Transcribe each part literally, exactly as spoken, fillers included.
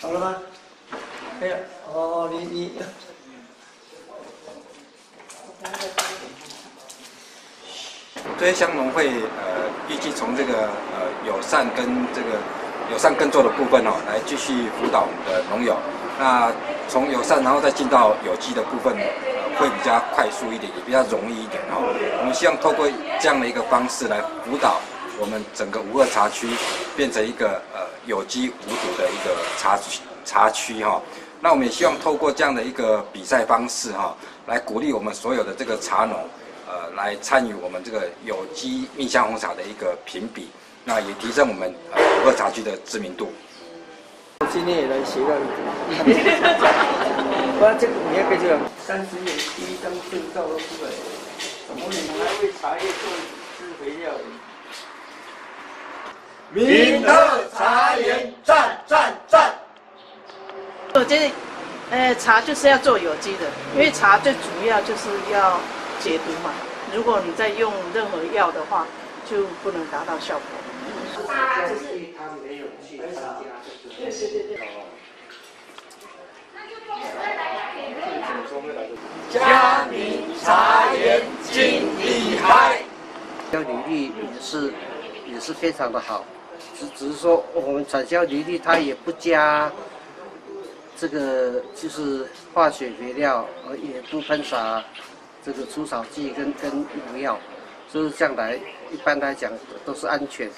好了吗？哎呀，哦，你你。 这些香农会呃预计从这个呃友善跟这个友善耕作的部分哦，来继续辅导我们的农友。那从友善然后再进到有机的部分，呃会比较快速一点，也比较容易一点哦。我们希望透过这样的一个方式来辅导我们整个无二茶区变成一个呃有机无毒的一个茶区茶区哈。那我们也希望透过这样的一个比赛方式哈，来鼓励我们所有的这个茶农。 呃，来参与我们这个有机蜜香红茶的一个评比，那也提升我们呃无二茶区的知名度。 今天也来学到一点，不然这个你要跟这个三十年第一张证照都出来了，怎么你们还为茶叶做施肥料？ 明特茶园赞赞赞！ 我觉得，呃，茶就是要做有机的，因为茶最主要就是要。 解毒嘛，如果你在用任何药的话，就不能达到效果。 它只是它没有去参加这个。对对对对。 嘉明茶园真厉害。 销履历也是也是非常的好，只只是说我们产销履历它也不加这个就是化学肥料，而也不喷洒。 这个除草剂跟跟农药，所以将来一般来讲都是安全。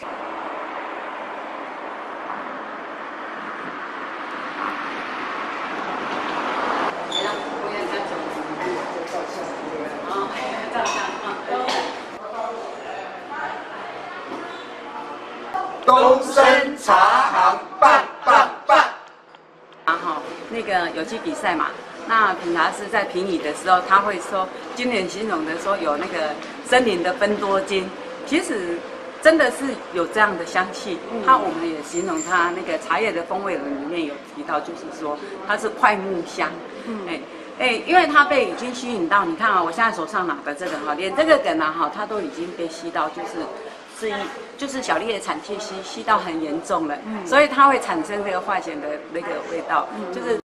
东升茶行棒棒棒！ 啊哈，那个有机比赛嘛。 那品茶师在评语的时候，他会说，今年形容的说有那个森林的芬多精，其实真的是有这样的香气。它我们也形容它那个茶叶的风味轮里面有提到，就是说它是快木香。哎哎，因为它被已经吸引到，你看啊，我现在手上拿的这个哈，连这个梗啊哈，它都已经被吸到，就是是一就是小叶产气吸吸到很严重了，所以它会产生这个化学的那个味道，就是。